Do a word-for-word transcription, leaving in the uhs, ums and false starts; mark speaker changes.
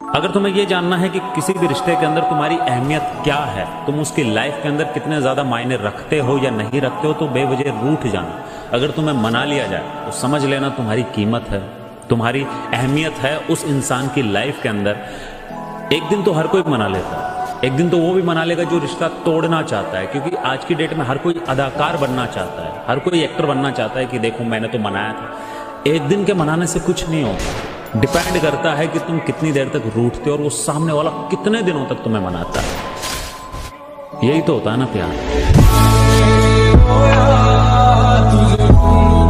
Speaker 1: अगर तुम्हें यह जानना है कि किसी भी रिश्ते के अंदर तुम्हारी अहमियत क्या है, तुम उसकी लाइफ के अंदर कितने ज्यादा मायने रखते हो या नहीं रखते हो, तो बेवजह रूठ जाना। अगर तुम्हें मना लिया जाए तो समझ लेना तुम्हारी कीमत है, तुम्हारी अहमियत है उस इंसान की लाइफ के अंदर। एक दिन तो हर कोई मना लेता है, एक दिन तो वो भी मना लेगा जो रिश्ता तोड़ना चाहता है, क्योंकि आज की डेट में हर कोई अदाकार बनना चाहता है, हर कोई एक्टर बनना चाहता है कि देखो मैंने तो मनाया था। एक दिन के मनाने से कुछ नहीं होता, डिपेंड करता है कि तुम कितनी देर तक रूठते हो और वो सामने वाला कितने दिनों तक तुम्हें मनाता है। यही तो होता है ना प्यार।